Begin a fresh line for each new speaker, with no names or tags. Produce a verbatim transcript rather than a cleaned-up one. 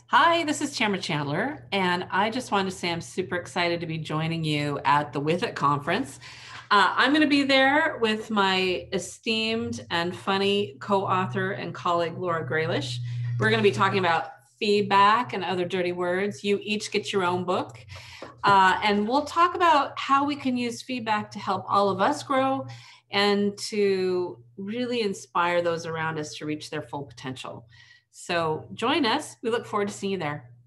Hi, this is Tamra Chandler, and I just wanted to say I'm super excited to be joining you at the WithIt conference. Uh, I'm going to be there with my esteemed and funny co-author and colleague, Laura Graylish. We're going to be talking about feedback and other dirty words. You each get your own book, uh, and we'll talk about how we can use feedback to help all of us grow and to really inspire those around us to reach their full potential. So join us. We look forward to seeing you there.